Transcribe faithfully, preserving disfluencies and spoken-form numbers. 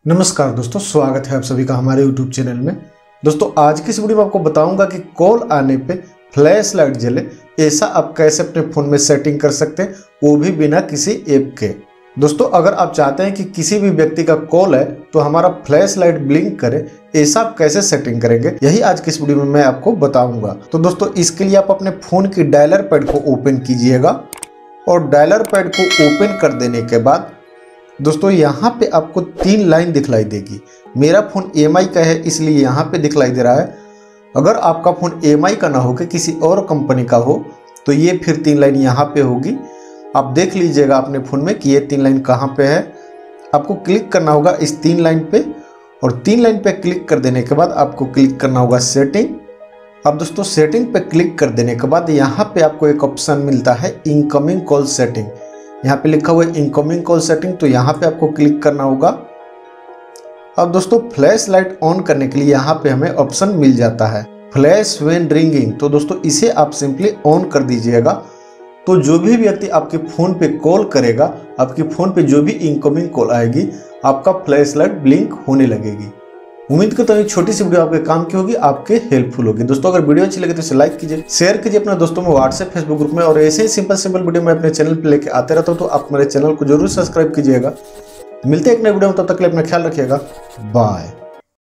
नमस्कार दोस्तों, स्वागत है आप सभी का हमारे यूट्यूब चैनल में। दोस्तों आज की इस वीडियो में आपको बताऊंगा कि कॉल आने पे फ्लैश लाइट जले, ऐसा आप कैसे अपने फ़ोन में सेटिंग कर सकते हैं, वो भी बिना किसी ऐप के। दोस्तों अगर आप चाहते हैं कि किसी भी व्यक्ति का कॉल है तो हमारा फ्लैश लाइट ब्लिंक करे, ऐसा आप कैसे सेटिंग करेंगे, यही आज की इस वीडियो में मैं आपको बताऊंगा। तो दोस्तों इसके लिए आप अपने फ़ोन की डायलर पैड को ओपन कीजिएगा और डायलर पैड को ओपन कर देने के बाद दोस्तों यहाँ पे आपको तीन लाइन दिखलाई देगी। मेरा फ़ोन एम आई का है इसलिए यहाँ पे दिखलाई दे रहा है। अगर आपका फ़ोन एम आई का ना हो के किसी और कंपनी का हो तो ये फिर तीन लाइन यहाँ पे होगी। आप देख लीजिएगा अपने फ़ोन में कि ये तीन लाइन कहाँ पे है। आपको क्लिक करना होगा इस तीन लाइन पे और तीन लाइन पे क्लिक कर देने के बाद आपको क्लिक करना होगा सेटिंग। अब दोस्तों सेटिंग पे क्लिक कर देने के बाद यहाँ पे आपको एक ऑप्शन मिलता है इनकमिंग कॉल सेटिंग। यहाँ पे लिखा हुआ है इनकमिंग कॉल सेटिंग, तो यहाँ पे आपको क्लिक करना होगा। अब दोस्तों फ्लैश लाइट ऑन करने के लिए यहाँ पे हमें ऑप्शन मिल जाता है फ्लैश व्हेन रिंगिंग। तो दोस्तों इसे आप सिंपली ऑन कर दीजिएगा। तो जो भी व्यक्ति आपके फ़ोन पे कॉल करेगा, आपके फ़ोन पे जो भी इनकमिंग कॉल आएगी, आपका फ्लैश लाइट ब्लिंक होने लगेगी। उम्मीद करता हूँ छोटी सी वीडियो आपके काम की होगी, आपके हेल्पफुल होगी। दोस्तों अगर वीडियो अच्छी लगे तो इसे लाइक कीजिए, शेयर कीजिए अपने दोस्तों में, व्हाट्सएप फेसबुक ग्रुप में। और ऐसे ही सिंपल सिंपल वीडियो मैं अपने चैनल पे लेके आते रहता हूँ, तो आप मेरे चैनल को जरूर सब्सक्राइब कीजिएगा। मिलते हैं एक नए वीडियो में, तब तक के लिए अपना ख्याल रखिएगा। बाय।